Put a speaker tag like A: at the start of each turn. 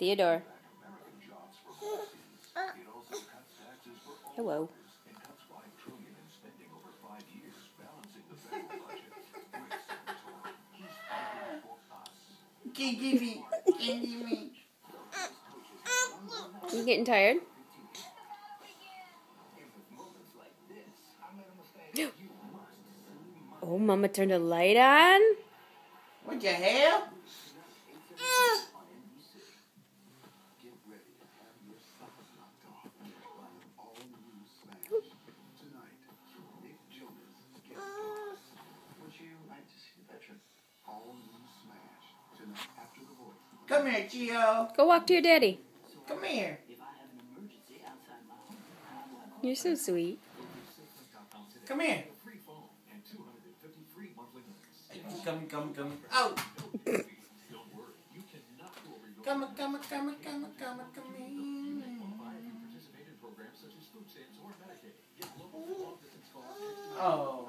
A: Theodore. Hello.
B: Give me.
A: You getting tired? Oh, Mama turned the light on?
B: What the hell? Come here, Gio.
A: Go walk to your daddy.
B: Come here.
A: You're so sweet.
B: Come here. Come. Oh. Come in. Oh.